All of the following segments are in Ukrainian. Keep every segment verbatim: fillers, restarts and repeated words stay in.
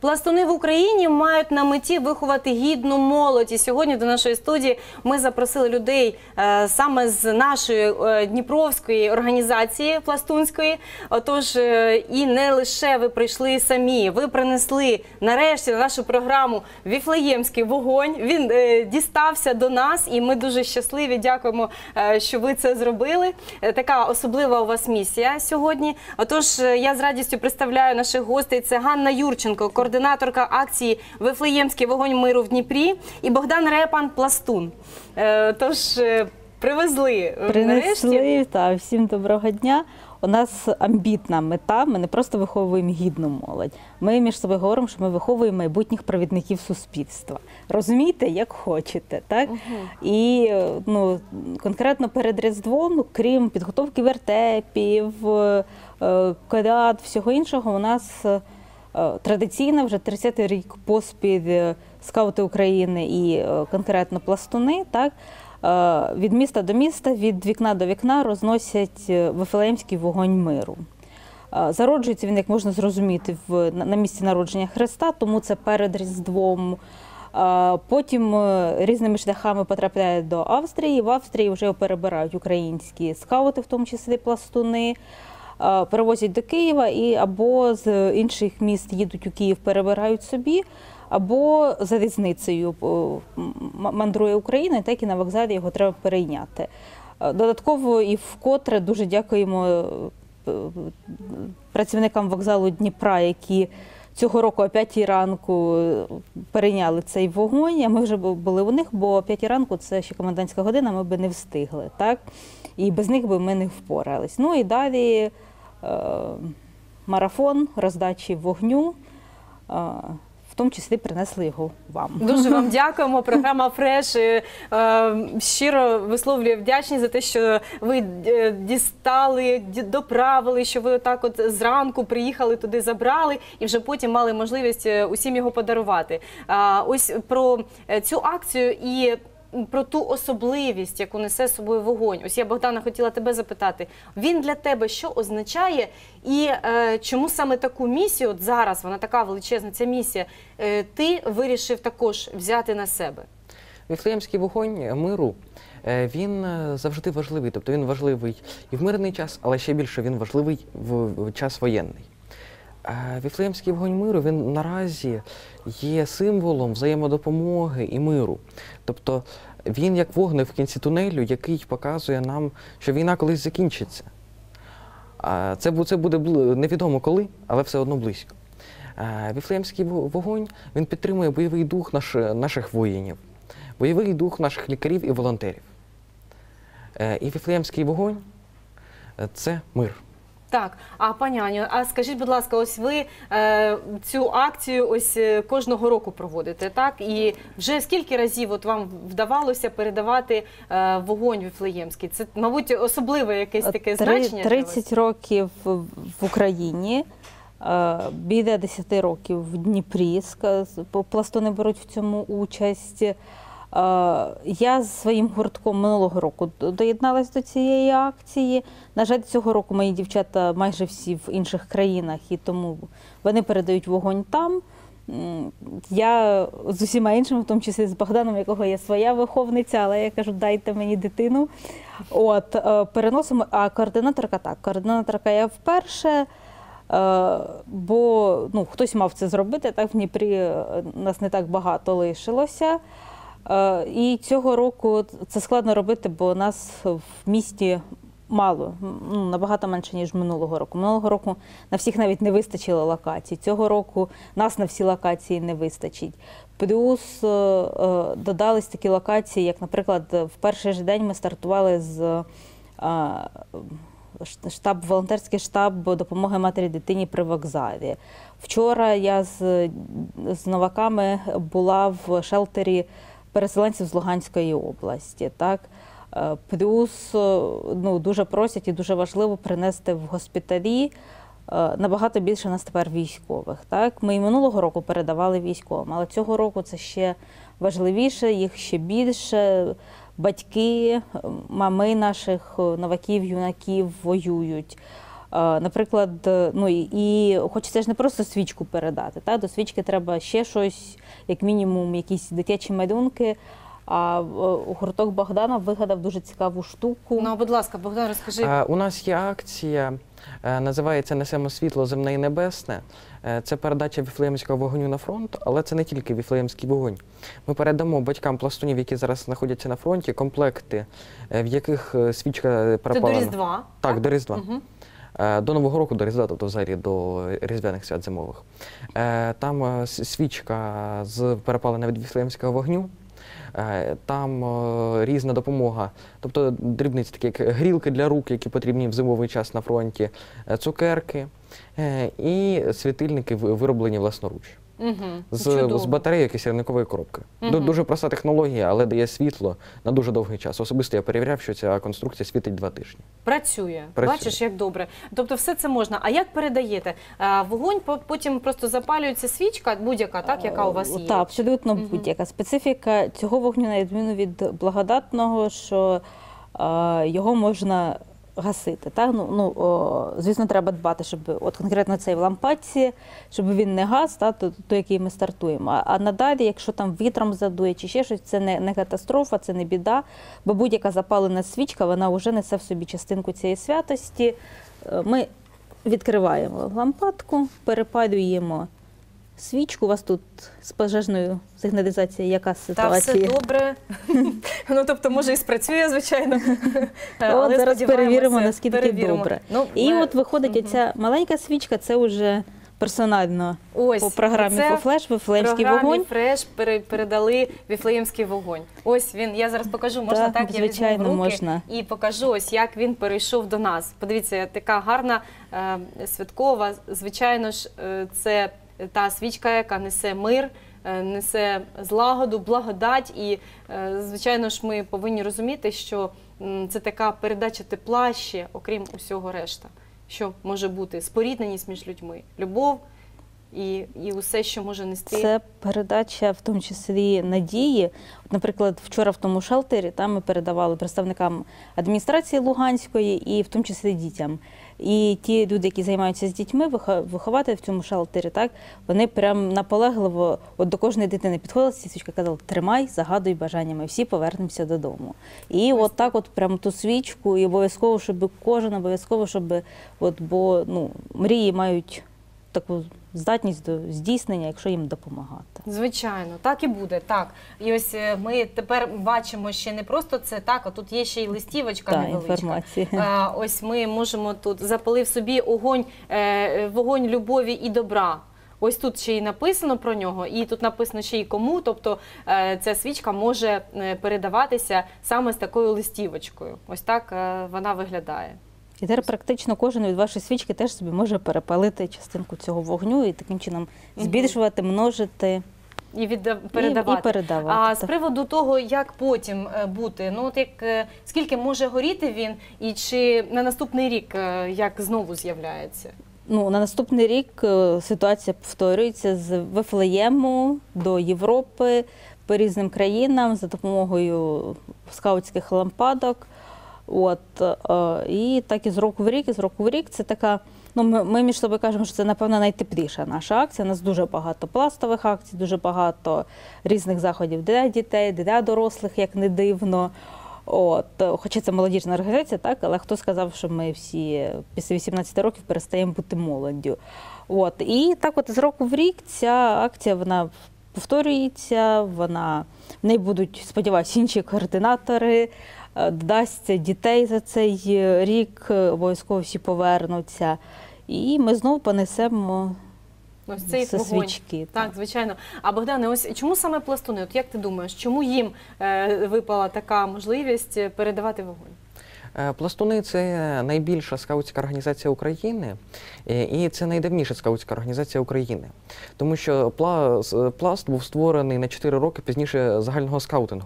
Пластуни в Україні мають на меті виховати гідну молодь. І сьогодні до нашої студії ми запросили людей е, саме з нашої е, дніпровської організації пластунської. Отож, е, і не лише ви прийшли самі, ви принесли нарешті на нашу програму «Віфлеємський вогонь». Він е, дістався до нас, і ми дуже щасливі, дякуємо, е, що ви це зробили. Е, така особлива у вас місія сьогодні. Отож, е, я з радістю представляю наших гостей. Це Ганна Юрченко, координаторка акції «Віфлеємський вогонь миру» в Дніпрі, і Богдан Репан, пластун. Е, тож, е, привезли Принесли, нарешті. та, всім доброго дня. У нас амбітна мета, ми не просто виховуємо гідну молодь. Ми між собою говоримо, що ми виховуємо майбутніх провідників суспільства. Розумійте, як хочете, так? Угу. І ну, конкретно перед Різдвом, крім підготовки вертепів, коляд, всього іншого, у нас традиційно вже тридцятий рік поспіль скаути України і конкретно пластуни, так? Від міста до міста, від вікна до вікна розносять Віфлеємський вогонь миру. Зароджується він, як можна зрозуміти, в, на місці народження Христа, тому це перед Різдвом. Потім різними шляхами потрапляє до Австрії. В Австрії вже його перебирають українські скаути, в тому числі пластуни, перевозять до Києва і або з інших міст їдуть у Київ, перебирають собі, або залізницею мандрує Україна, так і на вокзалі його треба перейняти. Додатково і вкотре дуже дякуємо працівникам вокзалу Дніпра, які цього року о п'ятій ранку перейняли цей вогонь, а ми вже були у них, бо о п'ятій ранку це ще комендантська година, ми би не встигли, так? І без них би ми не впорались. Ну і далі е, марафон роздачі вогню, е, в тому числі принесли його вам. Дуже вам дякуємо. Програма «Фреш» е, щиро висловлює вдячність за те, що ви дістали, доправили, що ви отак от зранку приїхали туди, забрали і вже потім мали можливість усім його подарувати. А, ось про цю акцію і про ту особливість, яку несе з собою вогонь. Ось я, Богдана, хотіла тебе запитати, він для тебе що означає і е, чому саме таку місію, от зараз вона така величезна, ця місія, е, ти вирішив також взяти на себе? Віфлеємський вогонь миру, він завжди важливий, тобто він важливий і в мирний час, але ще більше він важливий в час воєнний. Віфлеємський вогонь миру, він наразі є символом взаємодопомоги і миру. Тобто він як вогник в кінці тунелю, який показує нам, що війна колись закінчиться. Це, це буде невідомо коли, але все одно близько. Віфлеємський вогонь, він підтримує бойовий дух наш, наших воїнів, бойовий дух наших лікарів і волонтерів. І Віфлеємський вогонь – це мир. Так, а пані Аню, а скажіть, будь ласка, ось ви е, цю акцію ось кожного року проводите, так? І вже скільки разів от вам вдавалося передавати е, вогонь Віфлеємський? Це, мабуть, особливе якесь таке значення? тридцять років в Україні, е, біля десяти років в Дніпрі, пластуни беруть в цьому участь. Я з своїм гуртком минулого року доєдналась до цієї акції. На жаль, цього року мої дівчата майже всі в інших країнах, і тому вони передають вогонь там. Я з усіма іншими, в тому числі з Богданом, якого є своя виховниця, але я кажу, дайте мені дитину. От, переносимо, а координаторка так, координаторка я вперше, бо ну, хтось мав це зробити, так в Дніпрі нас не так багато лишилося. І цього року це складно робити, бо нас в місті мало, ну, набагато менше, ніж минулого року. Минулого року на всіх навіть не вистачило локацій. Цього року нас на всі локації не вистачить. Плюс додались такі локації, як, наприклад, в перший же день ми стартували з штаб, волонтерський штаб допомоги матері-дитині при вокзалі. Вчора я з, з новаками була в шелтері переселенців з Луганської області. Так? Плюс ну, дуже просять і дуже важливо принести в госпіталі набагато більше нас тепер військових. Так? Ми і минулого року передавали військовим, але цього року це ще важливіше, їх ще більше. Батьки, мами наших новаків, юнаків воюють. Наприклад, ну і, і хочеться ж не просто свічку передати, та? До свічки треба ще щось, як мінімум, якісь дитячі малюнки. А гурток Богдана вигадав дуже цікаву штуку. Ну, будь ласка, Богдан, розкажи. А, у нас є акція, називається «Несемо світло земне і небесне». Це передача Віфлеємського вогню на фронт, але це не тільки Віфлеємський вогонь. Ми передамо батькам пластунів, які зараз знаходяться на фронті, комплекти, в яких свічка перепалена. Це до Різдва? Так, до Різдва. Угу. До Нового року, до Різдва, тобто взагалі до Різдвяних свят зимових. Там свічка з перепалена від Віфлеємського вогню. Там різна допомога, тобто дрібниці, такі як грілки для рук, які потрібні в зимовий час на фронті, цукерки і світильники, вироблені власноруч. Угу. З, з батарейок і сірникової коробки. Угу. Дуже проста технологія, але дає світло на дуже довгий час. Особисто я перевіряв, що ця конструкція світить два тижні. Працює. Працює. Бачиш, як добре. Тобто все це можна. А як передаєте? Вогонь, потім просто запалюється свічка, будь-яка, так, яка у вас є? Так, абсолютно Угу. будь-яка. Специфіка цього вогню, на відміну від благодатного, що а, його можна гасити. Так? Ну, ну, о, звісно, треба дбати, щоб от конкретно цей в лампадці, щоб він не гас, та, то, то, який ми стартуємо. А, а надалі, якщо там вітром задує чи ще щось, це не, не катастрофа, це не біда, бо будь-яка запалена свічка, вона вже несе в собі частинку цієї святості. Ми відкриваємо лампадку, перепалюємо свічку. У вас тут з пожежною сигналізацією яка ситуація? Та все добре. Ну, тобто, може і спрацює, звичайно. От зараз перевіримо, наскільки перевіримо. добре. Ну, і ми... от виходить, угу. Оця маленька свічка, це вже персонально Ось, по програмі «Флеш», «Віфлеємський вогонь». В програмі «Флеш» передали «Віфлеємський вогонь». Ось він, я зараз покажу, можна так, так я візьму в руки можна. І покажу, ось як він перейшов до нас. Подивіться, така гарна, е, святкова, звичайно ж, е, це та свічка, яка несе мир, несе злагоду, благодать. І, звичайно ж, ми повинні розуміти, що це така передача тепла ще, окрім усього решта, що може бути спорідненість між людьми, любов і, і усе, що може нести. Це передача, в тому числі, надії. От, наприклад, вчора в тому шелтері там ми передавали представникам адміністрації Луганської і в тому числі дітям. І ті люди, які займаються з дітьми, виховати в цьому шелтері, так, вони прям наполегливо от до кожної дитини підходили, ці свічки казали: тримай, загадуй бажання, ми всі повернемося додому. І от так от прямо ту свічку, і обов'язково, щоб кожен, обов'язково, щоб, от, бо ну, мрії мають таку здатність до здійснення, якщо їм допомагати. Звичайно, так і буде, так. І ось ми тепер бачимо ще не просто це так, а тут є ще й листівочка та, невеличка. Інформація. А, ось ми можемо тут, запалив собі огонь, е, вогонь любові і добра. Ось тут ще й написано про нього, і тут написано ще й кому, тобто е, ця свічка може передаватися саме з такою листівочкою. Ось так е, вона виглядає. І тепер практично кожен від вашої свічки теж собі може перепалити частинку цього вогню і таким чином збільшувати, множити. І відда... передавати. І, і передавати. А з приводу того, як потім бути, ну от як скільки може горіти він, і чи на наступний рік як знову з'являється? Ну, на наступний рік ситуація повторюється з Вифлеєму до Європи, по різним країнам за допомогою скаутських лампадок. От, і так і з року в рік, і з року в рік. Це така, ну, ми, ми між собою кажемо, що це, напевно, найтепліша наша акція. У нас дуже багато пластових акцій, дуже багато різних заходів для дітей, для дорослих, як не дивно. От, хоча це молодіжна організація, так, але хто сказав, що ми всі після вісімнадцяти років перестаємо бути молоддю. От, і так от з року в рік ця акція, вона повторюється, вона, в неї будуть, сподіваюся, інші координатори, додасться дітей за цей рік, обов'язково всі повернуться. І ми знову понесемо ось цей свічки. Так, так, звичайно. А Богдане, ось чому саме пластуни? От як ти думаєш, чому їм е, випала така можливість передавати вогонь? Пластуни – це найбільша скаутська організація України, і це найдавніша скаутська організація України. Тому що пласт був створений на чотири роки пізніше загального скаутингу.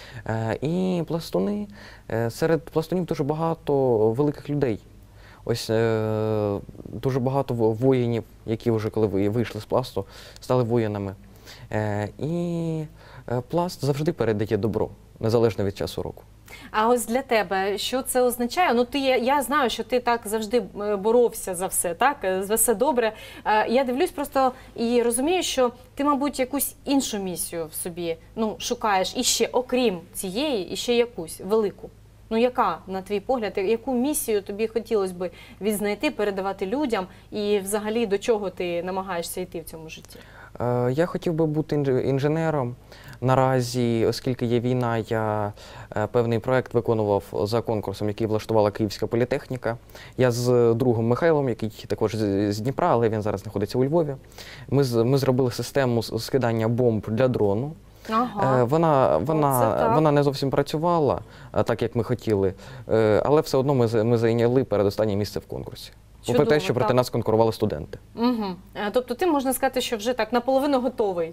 І пластуни, серед пластунів дуже багато великих людей. Ось дуже багато воїнів, які вже коли вийшли з пласту, стали воїнами. І пласт завжди передає добро, незалежно від часу року. А ось для тебе, що це означає? Ну, ти, я знаю, що ти так завжди е, боровся за все, так? Е, За все добре. Е, Я дивлюсь просто і розумію, що ти, мабуть, якусь іншу місію в собі ну, шукаєш іще, окрім цієї, іще якусь велику. Ну, яка, на твій погляд, яку місію тобі хотілося б відзнайти, передавати людям і взагалі до чого ти намагаєшся йти в цьому житті? Е, Я хотів би бути інж- інженером. Наразі, оскільки є війна, я е, певний проект виконував за конкурсом, який влаштувала Київська політехніка. Я з другом Михайлом, який також з з Дніпра, але він зараз знаходиться у Львові. Ми, з- ми зробили систему с- скидання бомб для дрону. Ага. Е, Вона, Оце вона, так. вона не зовсім працювала е, так, як ми хотіли, е, але все одно ми, з- ми зайняли передостаннє місце в конкурсі. Попри Чудово, те, що проти так. нас конкурували студенти. Угу. Тобто ти, можна сказати, що вже так наполовину готовий,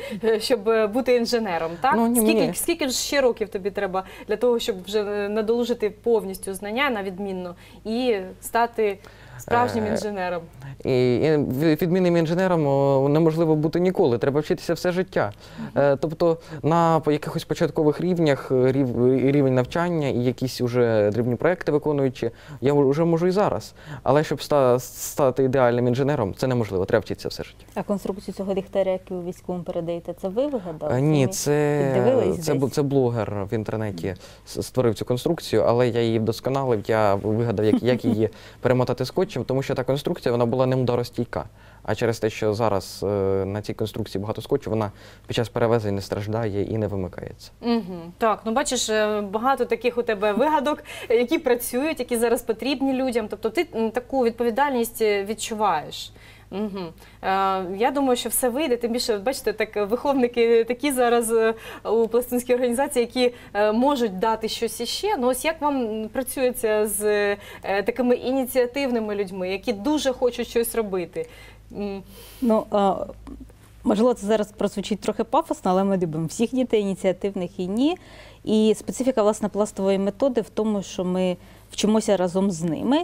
щоб е, бути інженером, так? Ну, ні, скільки, ні. скільки ж ще років тобі треба для того, щоб вже е, надолужити повністю знання на відмінно і стати справжнім Е, інженером? І, і відмінним інженером о, неможливо бути ніколи, треба вчитися все життя. Е, тобто на по- якихось початкових рівнях е, рів, рівень навчання і якісь уже дрібні проекти виконуючи, я вже можу і зараз. Але щоб ста, стати ідеальним інженером, це неможливо, треба вчитися все життя. А конструкцію цього ліхтаря, який ви військовим передаєте, це ви вигадали? Е, Ні, Самі це, піддивились це, бу- десь? це блогер в інтернеті с- створив цю конструкцію, але я її вдосконалив, я вигадав, як, як її перемотати скотчем, тому що та конструкція вона була неударостійка. А через те, що зараз е, на цій конструкції багато скотчу, вона під час перевезень не страждає і не вимикається. Угу. Так, ну бачиш, е, багато таких у тебе вигадок, які працюють, які зараз потрібні людям. Тобто ти м, таку відповідальність е, відчуваєш. Угу. Е, я думаю, що все вийде. Тим більше, бачите, так виховники такі зараз е, у пластунській організації, які е, можуть дати щось іще. Ну ось як вам працюється з е, такими ініціативними людьми, які дуже хочуть щось робити? М. Ну, а, можливо, це зараз прозвучить трохи пафосно, але ми любимо всіх дітей, ініціативних і ні. І специфіка, власне, пластової методи в тому, що ми вчимося разом з ними.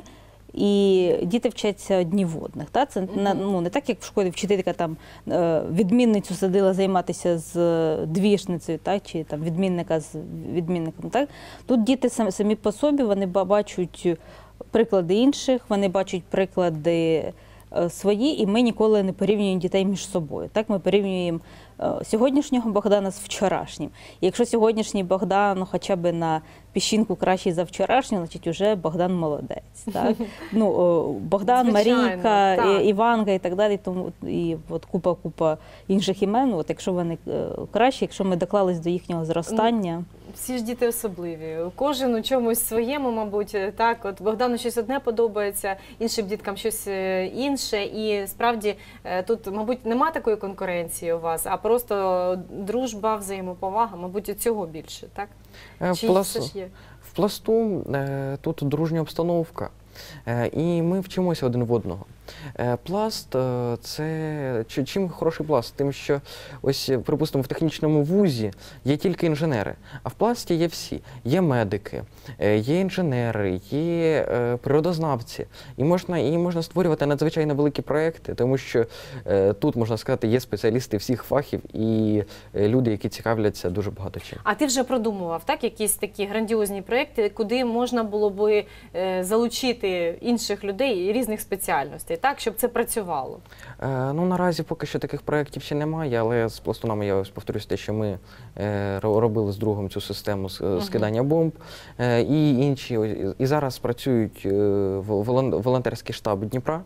І діти вчаться дніводних. Та? Це Мгм. на- ну, не так, як в школі вчителька там е, відмінницю садила займатися з двішницею, так? Чи там відмінника з відмінником. Так? Тут діти сам- самі по собі, вони ба- бачать приклади інших, вони бачать приклади е, свої, і ми ніколи не порівнюємо дітей між собою. Так? Ми порівнюємо е, сьогоднішнього Богдана з вчорашнім. І якщо сьогоднішній Богдан ну, хоча б на піщинку кращий за вчорашнього, значить вже Богдан молодець. Так? Ну, о, Богдан, Звичайно, Марійка, так. і- Іванка і так далі. Тому і от купа-купа інших імен. От якщо вони е, кращі, якщо ми доклались до їхнього зростання. Всі ж діти особливі. Кожен у чомусь своєму, мабуть, так. От Богдану щось одне подобається, іншим діткам щось е, інше. І справді е, тут, мабуть, нема такої конкуренції у вас, а просто дружба, взаємоповага, мабуть, цього більше, так? Е, В, Чи плас- все ж є? в пласту е, тут дружня обстановка, е, і ми вчимося один в одного. Е, Пласт е, – це чи- чим хороший пласт? Тим, що ось, е, припустимо, в технічному вузі є тільки інженери, а в пласті є всі. Є медики, е, є інженери, є е, природознавці. І можна, і можна створювати надзвичайно великі проекти, тому що е, тут, можна сказати, є спеціалісти всіх фахів і е, люди, які цікавляться дуже багато чим. А ти вже продумував, так, якісь такі грандіозні проекти, куди можна було би е, залучити інших людей різних спеціальностей, так, щоб це працювало? Е, ну, наразі поки що таких проєктів ще немає, але з пластунами я ось повторюсь те, що ми е, ро- робили з другом цю систему с- Мгм. скидання бомб, е, і інші. Ось- І зараз працюють е, в- волон- волонтерський штаб Дніпра.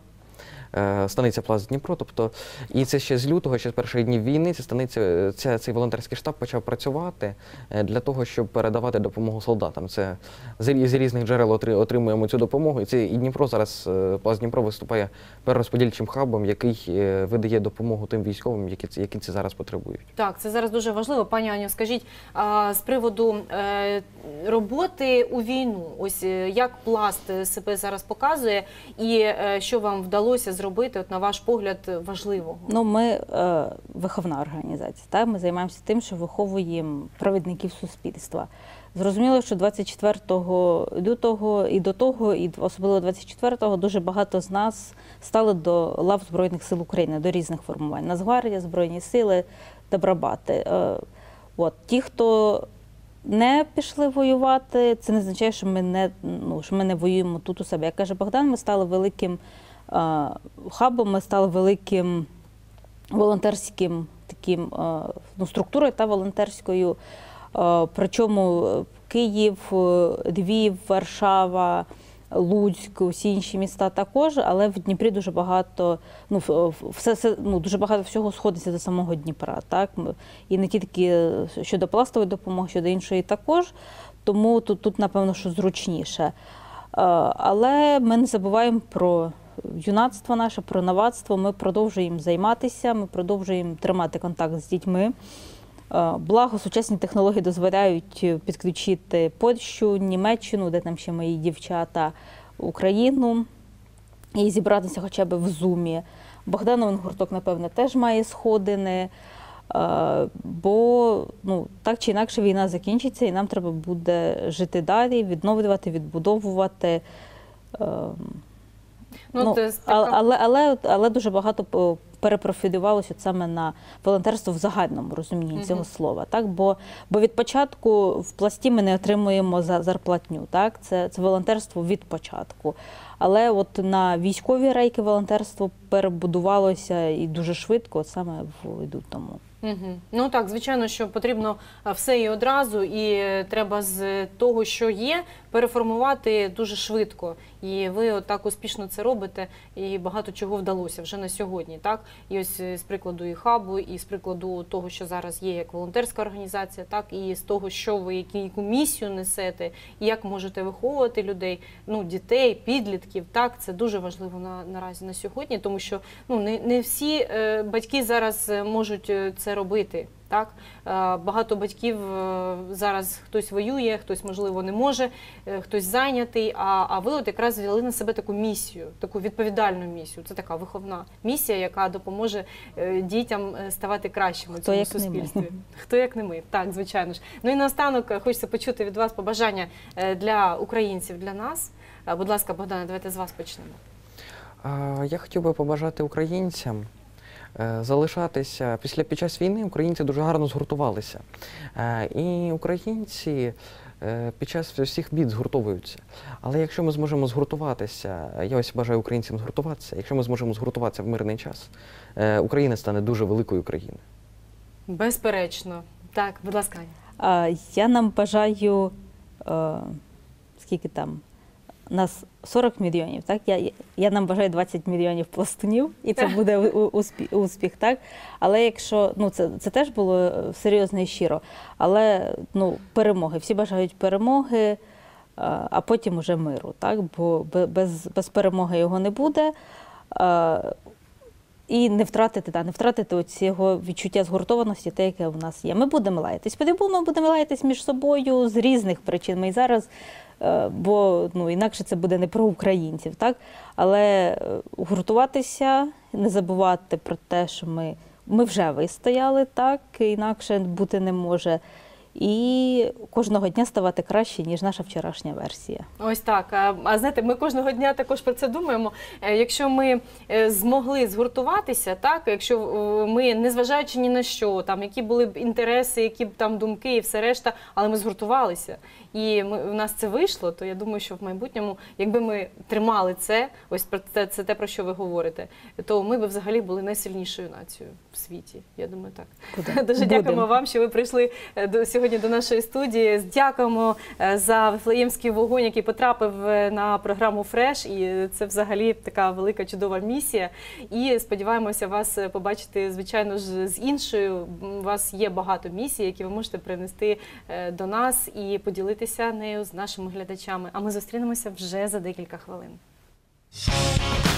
е, Станиця Пласт Дніпро, тобто, і це ще з лютого, ще з перших днів війни, ця станиця, ця, цей волонтерський штаб почав працювати е, для того, щоб передавати допомогу солдатам. Це з, рі- з різних джерел отри- отримуємо цю допомогу. І це і Дніпро зараз, е, Пласт Дніпро виступає перерозподільчим хабом, який е, видає допомогу тим військовим, які, це- які це зараз потребують. Так, це зараз дуже важливо. Пані Аню, скажіть, а, з приводу е, роботи у війну, ось е, як Пласт себе зараз показує і е, що вам вдалося зробити, от, на ваш погляд, важливого? Ну, ми е, виховна організація. Так? Ми займаємося тим, що виховуємо провідників суспільства. Зрозуміло, що двадцять четвертого лютого і до того, і особливо двадцять четвертого, дуже багато з нас стали до лав Збройних сил України, до різних формувань. Нацгвардія, Збройні сили, Добробати. Е, от. Ті, хто не пішли воювати, це не означає, що ми не, ну, що ми не воюємо тут у себе. Як каже Богдан, ми стали великим е, хабом, ми стали великим волонтерським таким е, ну, структурою та волонтерською. Е, причому Київ, Львів, Варшава, Луцьк, усі інші міста також, але в Дніпрі дуже багато, ну, все, все, ну, дуже багато всього сходиться до самого Дніпра, так? І не тільки щодо пластової допомоги, щодо іншої також, тому тут, тут напевно, що зручніше. Але ми не забуваємо про юнацтво наше, про новацтво, ми продовжуємо займатися, ми продовжуємо тримати контакт з дітьми. Благо, сучасні технології дозволяють підключити Польщу, Німеччину, де там ще мої дівчата, Україну, і зібратися хоча б в Зумі. Богдановин гурток, напевно, теж має сходини, бо ну, так чи інакше війна закінчиться, і нам треба буде жити далі, відновлювати, відбудовувати. Ну, ну, така... але, але, але дуже багато перепрофілювалося саме на волонтерство в загальному розумінні цього mm-hmm. слова. Так? Бо, бо від початку в пласті ми не отримуємо за зарплатню. Так? Це, це волонтерство від початку. Але от на військові рейки волонтерство перебудувалося і дуже швидко, от саме в лютому. Угу. Ну так, звичайно, що потрібно все і одразу, і треба з того, що є, переформувати дуже швидко. І ви отак успішно це робите, і багато чого вдалося вже на сьогодні. Так? І ось з прикладу і хабу, і з прикладу того, що зараз є як волонтерська організація, так, і з того, що ви, яку місію несете, і як можете виховувати людей, ну, дітей, підлітків. Так? Це дуже важливо на, наразі на сьогодні, тому що ну, не, не всі е, батьки зараз можуть це робити. Так? Багато батьків зараз хтось воює, хтось, можливо, не може, хтось зайнятий, а, а ви от якраз взяли на себе таку місію, таку відповідальну місію. Це така виховна місія, яка допоможе дітям ставати кращими в цьому суспільстві. Хто як не ми. Так, звичайно ж. Ну і наостанок хочеться почути від вас побажання для українців, для нас. Будь ласка, Богдане, давайте з вас почнемо. Я хотів би побажати українцям залишатися. Після, під час війни українці дуже гарно згуртувалися. І українці під час всіх бід згуртовуються. Але якщо ми зможемо згуртуватися, я ось бажаю українцям згуртуватися, якщо ми зможемо згуртуватися в мирний час, Україна стане дуже великою країною. Безперечно. Так, будь ласка. Я нам бажаю, скільки там, нас сорок мільйонів, так? Я, я нам бажаю двадцять мільйонів пластунів, і це буде успіх, успіх, так? Але якщо, ну, це, це теж було серйозно і щиро, але, ну, перемоги, всі бажають перемоги, а потім уже миру, так? Бо без, без перемоги його не буде. І не втратити, да, не втратити цього відчуття згуртованості, те, яке в нас є. Ми будемо лаятись. По-любому будемо лаятись між собою з різних причин. Ми і зараз, бо ну, інакше це буде не про українців, так? Але гуртуватися, не забувати про те, що ми, ми вже вистояли, так? Інакше бути не може. І кожного дня ставати краще, ніж наша вчорашня версія. Ось так. А знаєте, ми кожного дня також про це думаємо. Якщо ми змогли згуртуватися, так, якщо ми, незважаючи ні на що, там, які були б інтереси, які б там думки і все решта, але ми згуртувалися, і ми, у нас це вийшло, то я думаю, що в майбутньому, якби ми тримали це, ось це, це те, про що ви говорите, то ми б взагалі були найсильнішою нацією в світі. Я думаю, так. Буде. Дуже Будем. дякуємо вам, що ви прийшли до сьогодні до нашої студії. Дякуємо за Вифлеємський вогонь, який потрапив на програму «Фреш». І це взагалі така велика, чудова місія. І сподіваємося вас побачити, звичайно ж, з іншою. У вас є багато місій, які ви можете принести до нас і поділитися нею з нашими глядачами. А ми зустрінемося вже за декілька хвилин.